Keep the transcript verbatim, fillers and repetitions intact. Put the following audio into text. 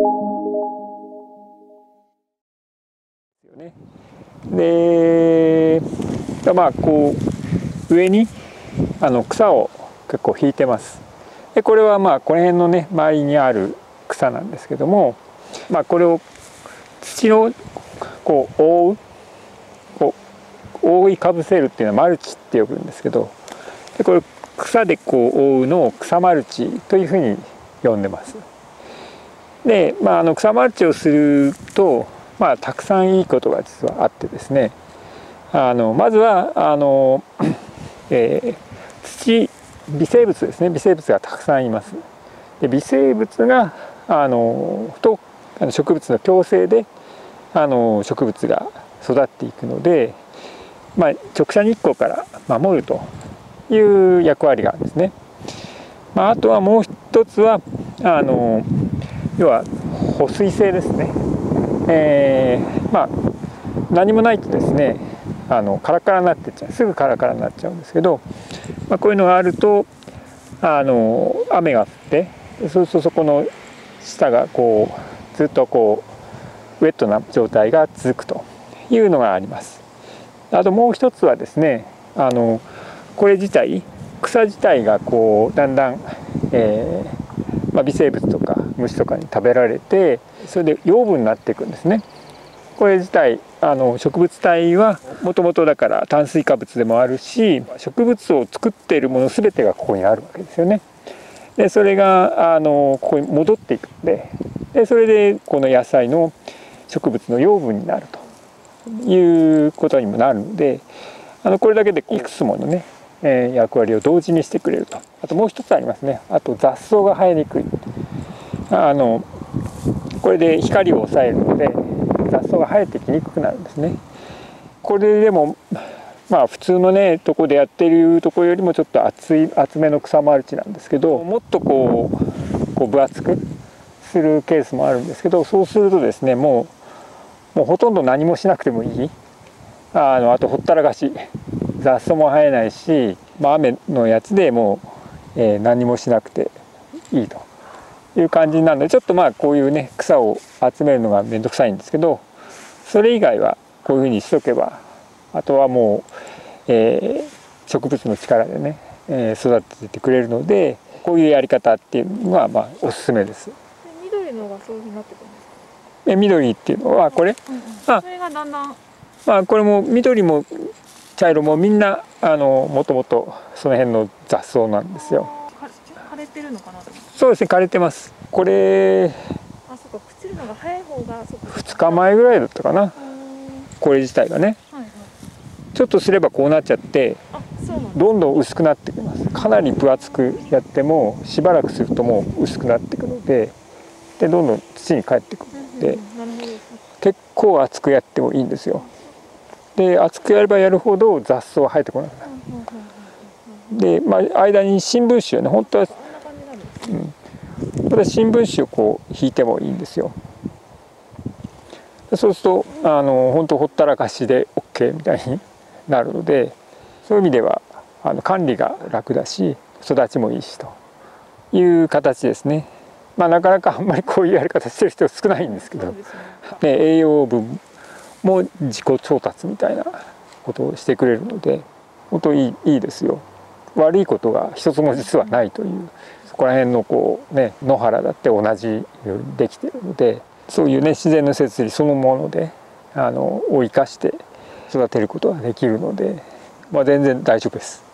で、まあこう上にあの草を結構引いてます。でこれはまあこの辺のね周りにある草なんですけども、まあこれを土のこう覆う、こう覆いかぶせるっていうのはマルチって呼ぶんですけど、でこれ草でこう覆うのを草マルチというふうに呼んでます。で、まあ、あの草マルチをすると、まあ、たくさんいいことが実はあってですね、あのまずはあの、えー、土微生物ですね、微生物がたくさんいます。で微生物があのと植物の共生であの植物が育っていくので、まあ、直射日光から守るという役割があるんですね。まあ、あとはもう一つはあの要は保水性ですね。えー、まあ何もないとですね、あのカラカラになってっちゃう、すぐカラカラになっちゃうんですけど、まあ、こういうのがあるとあの雨が降って、そうするとそこの下がこうずっとこうウェットな状態が続くというのがあります。あともう一つはですね、あのこれ自体草自体がこうだんだん、えーまあ、微生物とか虫とかに食べられて、それで養分になっていくんですね。これ自体あの植物体はもともとだから炭水化物でもあるし、植物を作っているもの全てがここにあるわけですよね。でそれがあのここに戻っていくので、でそれでこの野菜の植物の養分になるということにもなるので、あのこれだけでいくつものね、えー、役割を同時にしてくれると。あともう一つありますね。あと雑草が生えにくい。あのこれで光を抑えるので雑草が生えてきにくくなるんですね。これでもまあ普通のねとこでやっているところよりもちょっと厚い厚めの草マルチなんですけど、もっとこうこう分厚くするケースもあるんですけど、そうするとですね、もうもうほとんど何もしなくてもいい。あのあとほったらかし、雑草も生えないし、まあ、雨のやつでもう、えー、何もしなくていいという感じなので、ちょっとまあこういうね草を集めるのがめんどくさいんですけど、それ以外はこういうふうにしとけば、あとはもう、えー、植物の力でね、えー、育ててくれるので、こういうやり方っていうのがまあおすすめです。 緑のがそういうふうになってくるんですか？ え緑っていうのはこれ、うんうん、あそれがだんだん、 まあこれも緑も茶色もみんなあのもともとその辺の雑草なんですよ。 枯れてるのかな。 そうですね、枯れてます。これあ、そうか、朽ちるのが早い方がそうか。 ふつかまえぐらいだったかな、これ自体がね、はいはい、ちょっとすればこうなっちゃって、あ、そうなんだ、どんどん薄くなってきます。かなり分厚くやってもしばらくするともう薄くなっていくので、でどんどん土に帰ってくるので、結構厚くやってもいいんですよ。で厚くやればやるほど雑草は生えてこなくなる。で、まあ、間に新聞紙をね、本当は、うん、本当は新聞紙をこう引いてもいいんですよ。そうするとあの本当ほったらかしで OK みたいになるので、そういう意味ではあの管理が楽だし育ちもいいしという形ですね。まあ、なかなかあんまりこういうやり方してる人少ないんですけど、ね、栄養分も自己調達みたいなことをしてくれるので、本当にいいですよ。悪いことが一つも実はないという、そこら辺のこうね野原だって同じようにできているので、そういうね自然の摂理そのものであのを生かして育てることができるので、まあ、全然大丈夫です。